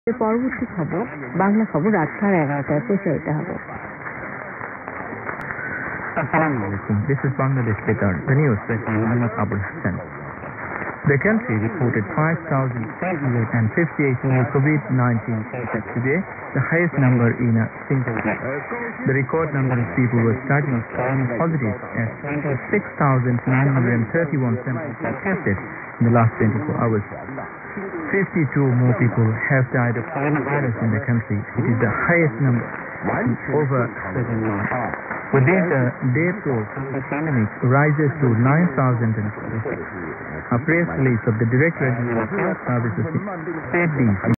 পরবর্তী খবর বাংলা খবর রাত 11:30টায় প্রচারিত হবে। Assalamu alaikum. This is Bangladesh Betar, the news by Muhammad Abul Hassan. The country reported 5,358 new COVID-19 cases today, the highest number in a single day. The record number of people were starting to turn positive as 26,931 samples were tested in the last 24 hours. 52 more people have died of coronavirus in the country. It is the highest number in over 7 months. With this, the death toll from the pandemic rises to 9,046. A press release of the Directorate of Health Services said these